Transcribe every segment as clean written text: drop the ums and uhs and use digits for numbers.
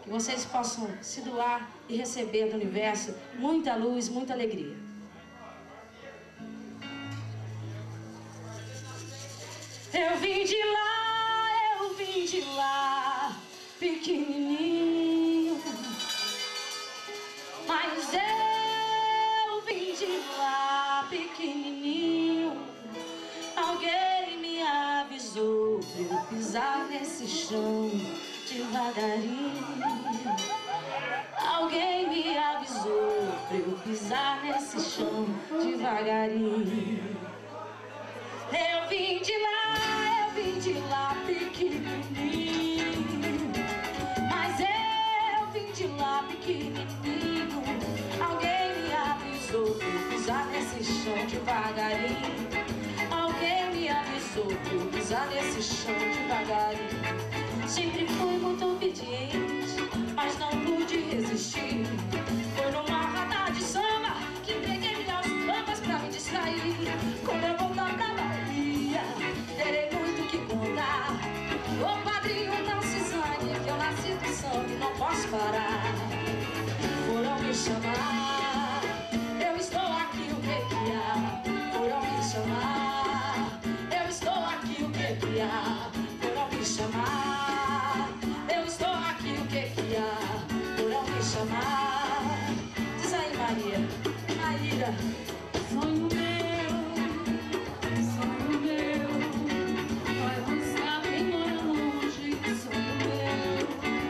Que vocês possam se doar e receber do universo muita luz, muita alegria. Eu vim de lá, pequenininho, mas eu vim de lá, pequenininho. Alguém me avisou pra eu pisar nesse chão devagarinho. Alguém me avisou pra eu pisar nesse chão devagarinho. Eu vim de lá pequenininho, mas eu vim de lá pequenininho. Alguém me avisou pra eu pisar nesse chão devagarinho. Alguém me avisou pra eu pisar nesse chão devagarinho. Sempre fui muito obediente, mas não pude resistir. Foi numa roda de samba que entreguei aos bambas pra me distrair. Quando eu voltar pra Bahia, terei muito que contar. Ô padrinho, não se zangue, que eu nasci do sangue, não posso parar. Foram me chamar, eu estou aqui, o que que há? Foram me chamar, eu estou aqui, o que que há? Foram me chamar, eu estou aqui, o que que há? Foram me chamar. Diz aí, Maria, Maíra. Sonho meu, vai buscar quem mora longe. Sonho meu,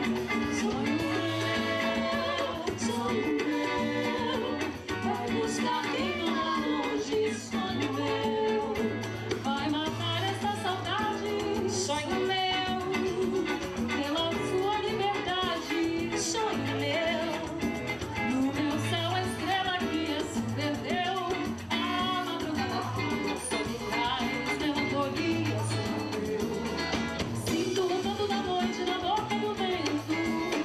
vai buscar quem mora longe. Sonho meu, vai matar essa saudade. Sonho meu, pela sua liberdade. Sonho meu, no meu céu a estrela guia se perdeu. A madrugada toda sob raios, melancolia sou eu. Sinto o canto da noite na boca do vento.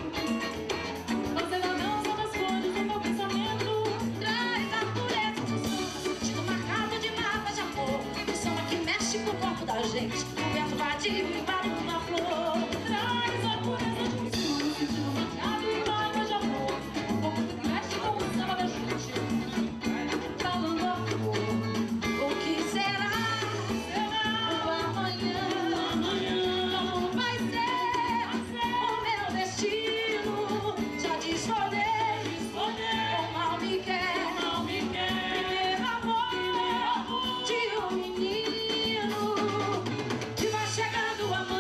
Você na dança das cores do meu pensamento. Traz a pureza do som, sentido marcado de mapas de amor. O som que mexe com o corpo da gente. O vento vadio e barulho na flor. Traz a pureza do som, sentido marcado de mapas de amor. O corpo que mexe com o samba da gente. Falando a flor. O que será? O amanhã? Como vai ser o meu destino? Já desfodei, o mal me quer. Primeiro amor de um menino. E vai chegando a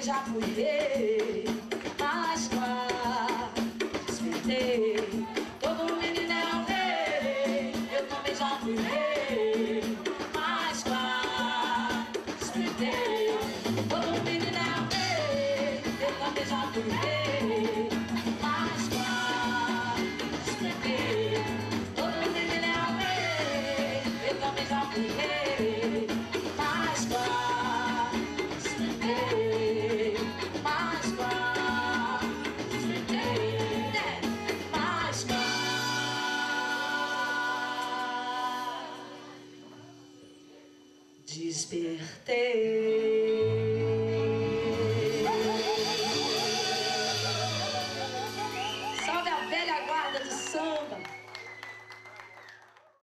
já fui rei, mas despertei. Todo menino é um rei, eu também já fui rei, mas despertei. Todo menino é um rei, eu também já fui rei, mas despertei. Todo menino é um rei, eu também já fui rei, mas despertei. Mais despertei. Salve a velha guarda do samba.